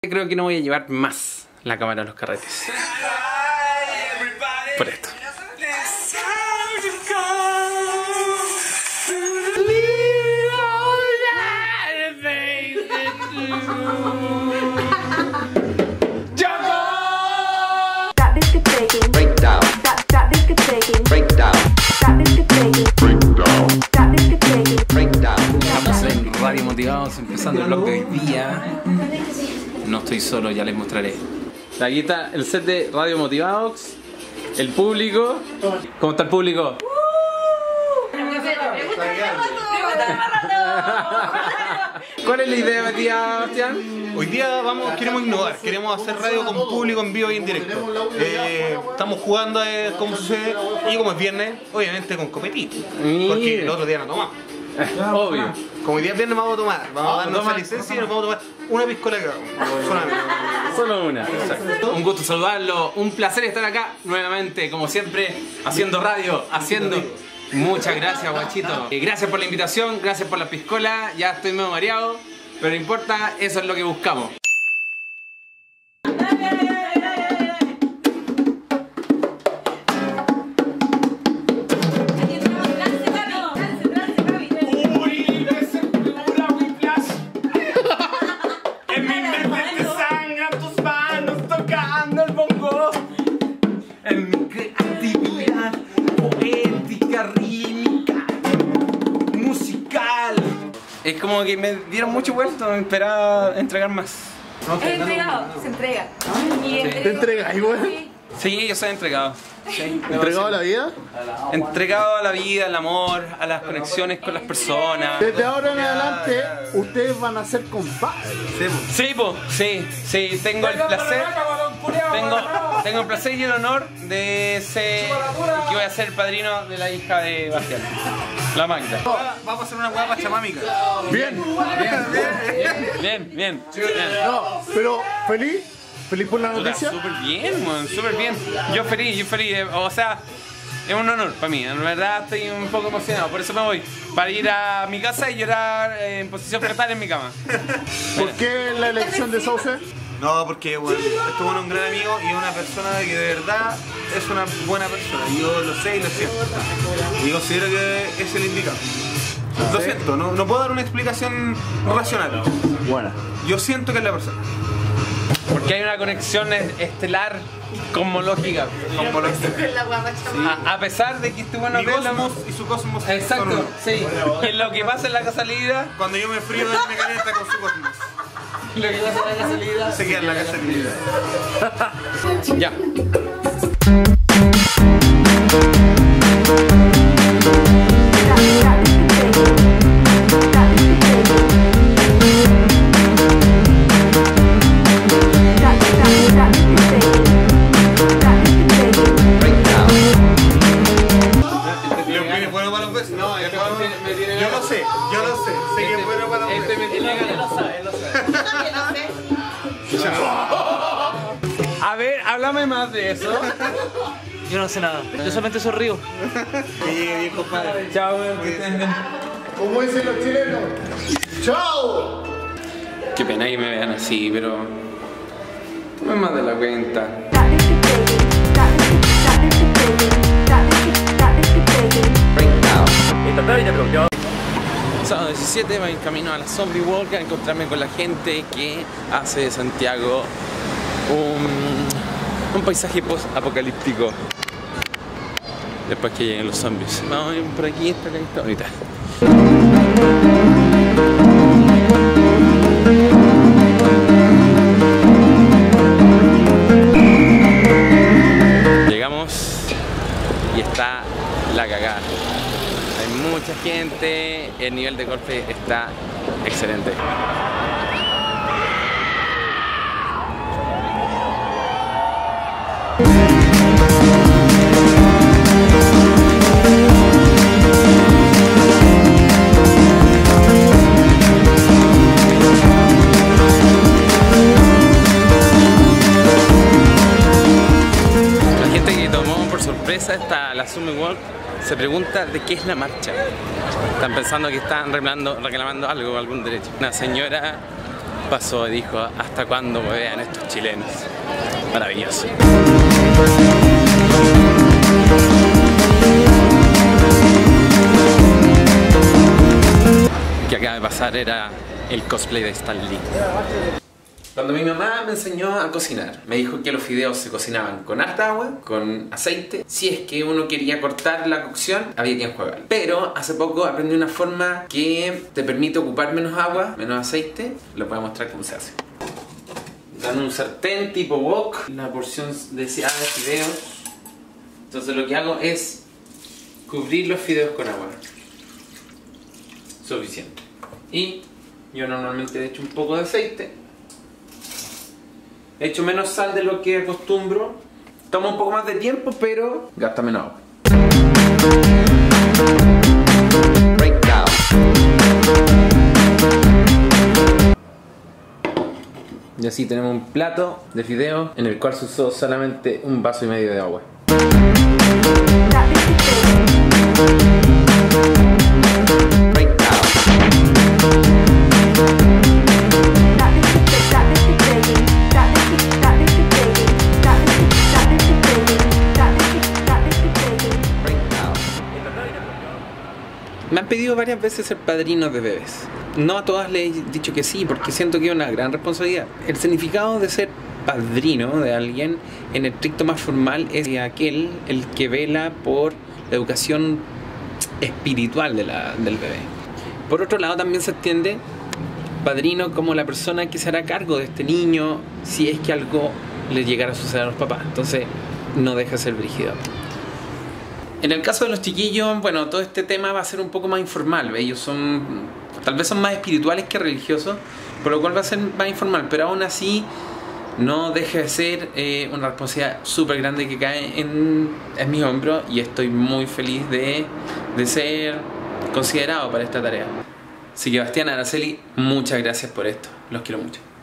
Creo que no voy a llevar más la cámara a los carretes. Por esto. Estamos en Radio Motivados, empezando el vlog de hoy día. No estoy solo, ya les mostraré. Aquí está el set de Radio Motivados, el público. ¿Cómo está el público? ¿Cuál es la idea, Bastián? Hoy día queremos innovar, queremos hacer radio con público en vivo y en directo. Estamos jugando a ver cómo sucede y como es viernes, obviamente con copetito. Porque el otro día no tomamos. Obvio. Como hoy día es viernes vamos a tomar, vamos a darnos esa licencia y nos vamos a tomar una piscola cada uno. Solamente. Solo una. Exacto. Un gusto saludarlo, un placer estar acá nuevamente, como siempre, haciendo radio, haciendo... Muchas gracias, guachito. Gracias por la invitación, gracias por la piscola. Ya estoy medio mareado, pero no importa, eso es lo que buscamos. En mi mente te sangran tus manos tocando el bongo. En mi creatividad poética, rítmica, musical. Es como que me dieron mucho vuelto, me esperaba entregar más. Es entregado, se entrega. ¿Te entregas igual? Sí, yo soy entregado. Sí, ¿Entregado a la vida? entregado a la vida, al amor, a las conexiones con las personas. Desde ahora en adelante, ustedes van a ser compadres. Sí, po, sí, tengo el placer. Tengo el placer y el honor de ser que voy a ser el padrino de la hija de Bastián, la Magda. Vamos a hacer una hueá pachamámica. Bien. Bien. No, pero feliz por la noticia. Súper bien, man, súper bien. Yo feliz, o sea, es un honor para mí. En verdad estoy un poco emocionado, por eso me voy. Para ir a mi casa y llorar en posición fetal en mi cama. ¿Por qué la elección de Sauce? No, porque bueno, este bueno es un gran amigo y es una persona que de verdad es una buena persona. Yo lo sé y lo siento. Y considero que es el indicado. Lo siento, no puedo dar una explicación racional. Buena. Yo siento que es la persona. Porque hay una conexión estelar cosmológica. A pesar de que este bueno Mi cosmos y su cosmos son exacto, uno. sí. Que lo que pasa en la casa Lida, Cuando yo me frío, él me calienta con su cosmos. lo que pasa en la casa Lida. Se queda en la casa de Ya. bueno para los besos. No, yo lo sé. Sé que es bueno para los besos. Este me tiene ganas. Él lo sabe. A ver, háblame más de eso. Yo no sé nada, yo solamente sonrío. Que llegue bien, compadre. Chao, weón, que estén bien. Como dicen los chilenos. ¡Chao! Qué pena que me vean así, pero no es más de la cuenta. Sábado 17, voy en camino a la Zombie Walk a encontrarme con la gente que hace de Santiago un paisaje post-apocalíptico. Después que lleguen los zombies. Vamos a ir por aquí, esta carita ahorita. Llegamos y está la cagada. Hay mucha gente, el nivel de golpe está excelente. La gente que tomó por sorpresa la Zombie Walk se pregunta de qué es la marcha. Están pensando que están reclamando algo, algún derecho. Una señora pasó y dijo, ¿hasta cuándo me vean estos chilenos? Maravilloso. Lo que acaba de pasar era el cosplay de Stan Lee. Cuando mi mamá me enseñó a cocinar, me dijo que los fideos se cocinaban con harta agua, con aceite. Si es que uno quería cortar la cocción, había que enjuagar. Pero hace poco aprendí una forma que te permite ocupar menos agua, menos aceite. Lo voy a mostrar cómo se hace. Dan un sartén tipo wok, la porción deseada de fideos. Entonces lo que hago es cubrir los fideos con agua. Suficiente. Y yo normalmente le echo un poco de aceite. He hecho menos sal de lo que acostumbro. Toma un poco más de tiempo, pero gasta menos agua. Y así tenemos un plato de fideos en el cual se usó solamente un vaso y medio de agua. Me han pedido varias veces ser padrino de bebés. No a todas les he dicho que sí, porque siento que es una gran responsabilidad. El significado de ser padrino de alguien en el estricto más formal es aquel el que vela por la educación espiritual del bebé. Por otro lado, también se entiende padrino como la persona que se hará cargo de este niño si es que algo le llegara a suceder a los papás. Entonces, no deja de ser brígido. En el caso de los chiquillos, bueno, todo este tema va a ser un poco más informal. Ellos tal vez son más espirituales que religiosos, por lo cual va a ser más informal, pero aún así no deja de ser una responsabilidad súper grande que cae en mis hombros, y estoy muy feliz de ser considerado para esta tarea. Así que Bastián, Araceli, muchas gracias por esto. Los quiero mucho.